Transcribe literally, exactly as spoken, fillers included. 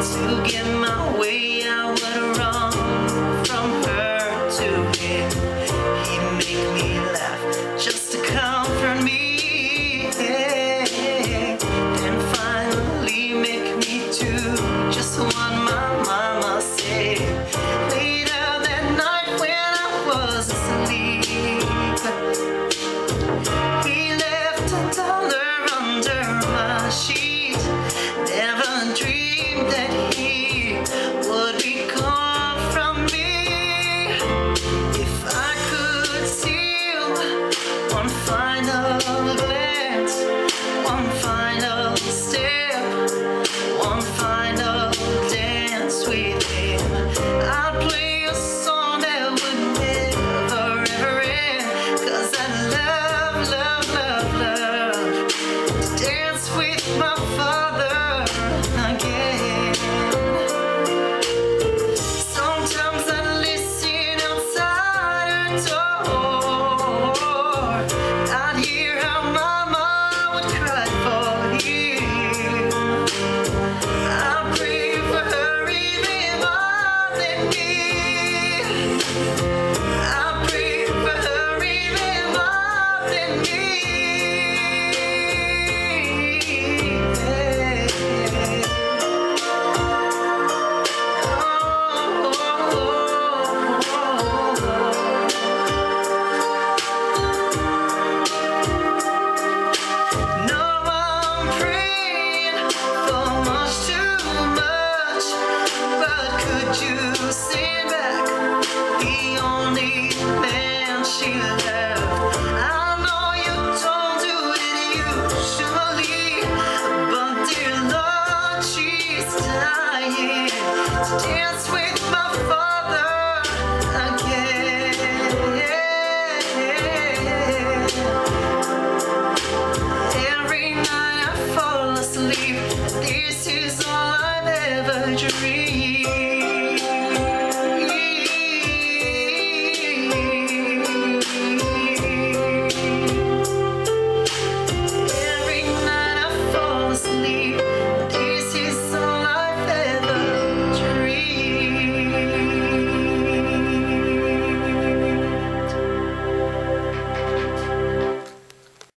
To get my way, I would run from her to him. He'd make me laugh just to comfort me, and finally make me do just what my mama said. Later that night when I was asleep, he left a dollar under my sheet. Never dreamed that he would be gone from me. If I could steal one final glance, one final step, one final dance with him, I'd play a song that would never ever end. 'Cause I love, love, love, love to dance with my father again. Sometimes I listen outside her door. I'd hear how mama would cry for him. I pray for her even more than me. I pray for her even more than me. No, I'm praying for much too much, but could you send back the only man she loved? I know you don't do it usually, but dear Lord, she's dying to dance with my father again. Every night I fall asleep, this is all I've ever dreamed.